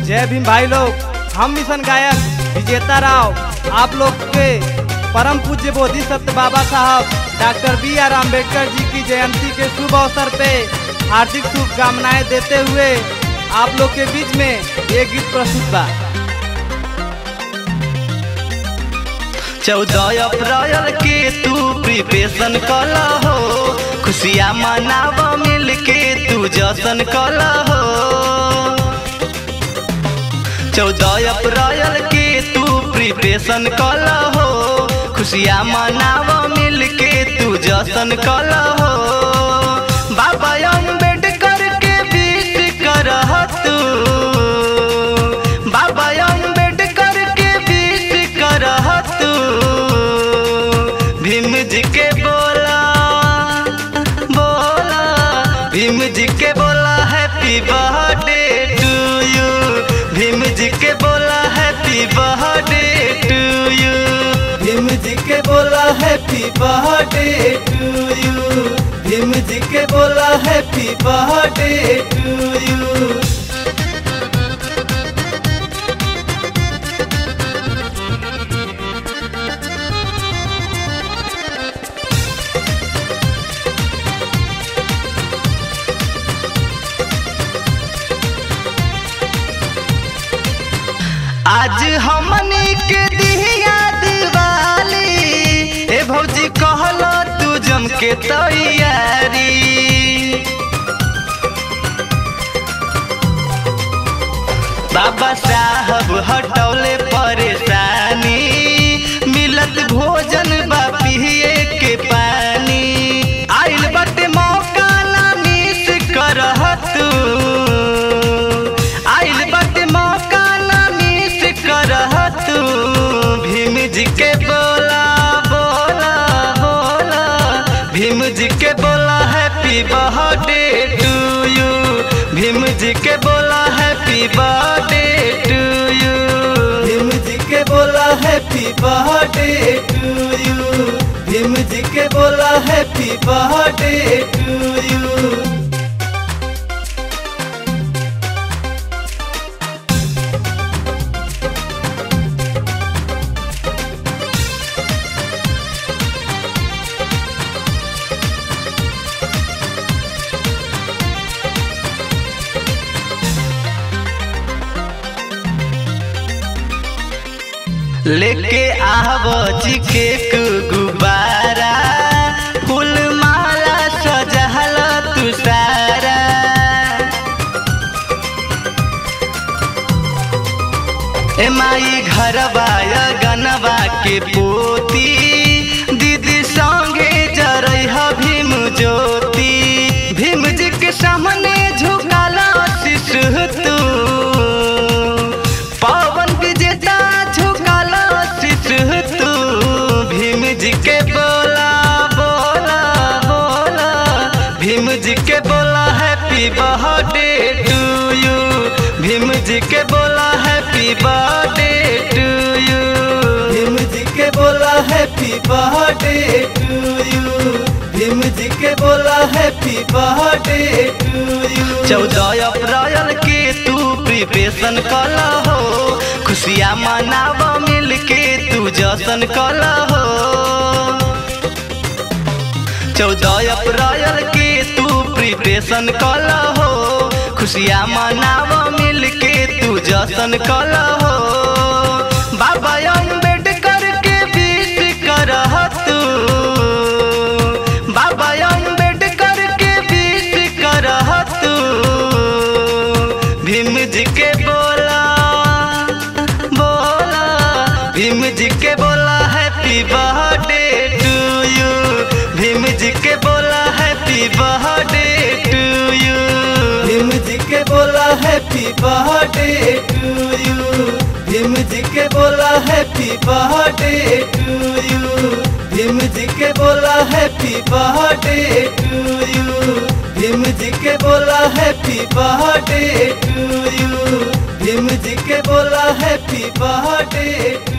जय भीम भाई लोग। हम मिशन गायक विजेता राव आप लोग के परम पूज्य बोधिसत्व बाबा साहब डॉक्टर बी.आर. अम्बेडकर जी की जयंती के शुभ अवसर पे हार्दिक शुभकामनाएं देते हुए आप लोग के बीच में ये गीत प्रस्तुत बा। 14 अप्रैल के तू प्रिपरेशन कला हो, खुशियाँ मनाव मिल के तू जश्न कला हो। 14 अप्रैल के तू प्रिपरेशन कला हो, खुशियाँ मनाव मिल के तू जश्न कला हो। बाबा अम्बेडकर के विश करह तू, बाबा अम्बेडकर के विश करह तू। भीम जी के बोला बोला, भीम जी के बोला happy birthday to you. Bhim ji के बोला happy birthday to you. Bhim ji के बोला happy birthday to you. Bhim ji के बोला हैप्पी बर्थडे टू यू। आज हमनी के दिया दिवाली, ए भौजी कहला तू जम के तैयारी। बाबा साहब हटौले परेशानी, मिलत भोजन बा पिए के पानी। आइल बाटे मौका ना मिस करह तू, आइल बाटे मौका ना मिस करह तू। भीम जी के बोला बोला बोला, भीम जी के बोला happy birthday to you. Bhim ji के बोला happy birthday to you. Bhim ji के बोला happy birthday to you. Bhim ji के बोला हैप्पी बर्थडे टू यू। लेके आवो जी के गुब्बारा, फूल माला सजहल तू सारा। ए माई घरवा गनवा के पोती, दीदी संगे जरह भीम ज्योति। भीम जी के सामने झुकाला शीश तू, पवन विजेता झुकाला शीश तू। भीम जी के बोला बोला बोला, भीम जी के बोला happy birthday to you. Bhim ji के बोला happy birthday to you. Bhim ji के बोला happy birthday to you. Bhim ji के बोला हैप्पी बर्थडे टू यू। 14 अप्रैल के तू प्रिपरेशन कला हो, खुशियाँ मनाव मिल के तू जश्न कला हो। 14 अप्रैल के तू प्रिपरेशन कला हो, खुशियाँ मनाव मिल के तू जश्न कला हो। बाबा अम्बेडकर के विश करह तू, बाबा अम्बेडकर के विश करह तू। भीम जी के बोला बोला, भीम जी के बोला happy birthday to you. Bhim ji के बोला happy birthday to you. Bhim ji के बोला happy birthday to you. Bhim ji के बोला happy birthday to you. Bhim ji के बोला happy birthday to you. Bhim ji के बोला happy birthday to you. Bhim ji के बोला हैप्पी बर्थडे।